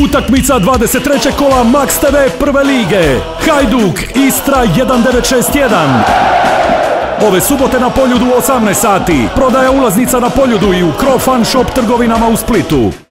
Utakmica 23. kola Max TV prve lige. Hajduk Istra 1961. Ove subote na Poljudu u 18 sati. Prodaja ulaznica na Poljudu i u Crofan Shop trgovinama u Splitu.